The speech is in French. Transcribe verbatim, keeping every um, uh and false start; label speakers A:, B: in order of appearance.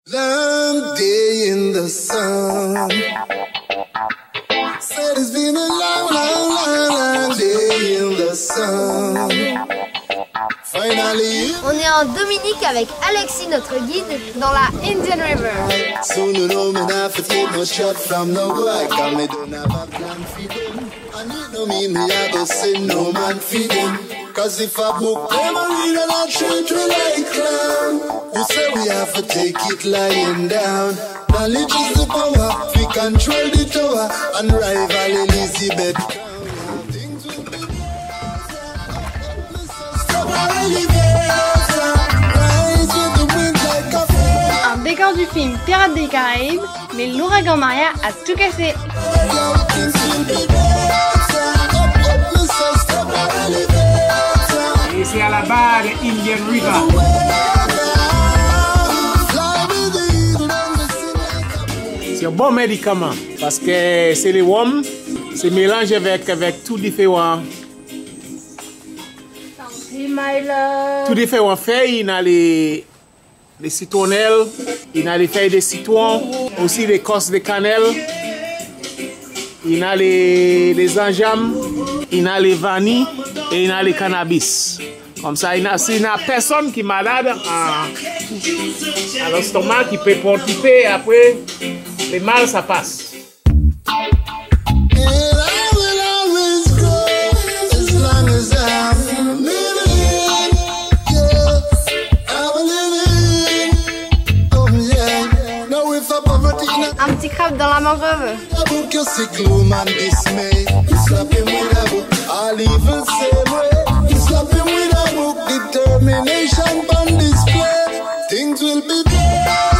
A: Long day in the sun. Said it's been a long, long, long, long day in the sun. Finally,
B: on est en Dominique avec Alexis, notre guide, dans la Indian River.
A: soon you know me not to take no shot from no boy, cause me don't have a plan for them. And it don't mean me I go send no man for them. Cause if I book them, I read and I treat you like clown. You say we have to take it lying down. Knowledge is the power, we control the tower, and rival Elizabeth. Things will be stop elevator, rise with the wind like a flame.
C: Un décor du film Pirates des Caraïbes, mais l'ouragan Maria a tout cassé.
A: Things will be better, up, up, listen, stop elevator.
D: Et c'est à la barre de Indian River. C'est un bon médicament parce que c'est les worms, c'est mélangé avec, avec tout différent. Tout différent feuilles, il y a les, les citronnelles, il y a les feuilles de citron, aussi les cosses de cannelle, il y a les, les gingembre, il y a les vanilles et il y a les cannabis. Comme ça, il y a, s'il y a personne qui est malade à, à l'estomac, qui peut participer, après, le mal, ça passe.
C: Un petit crabe dans la mangrove.
A: Determination on display. Things will be better.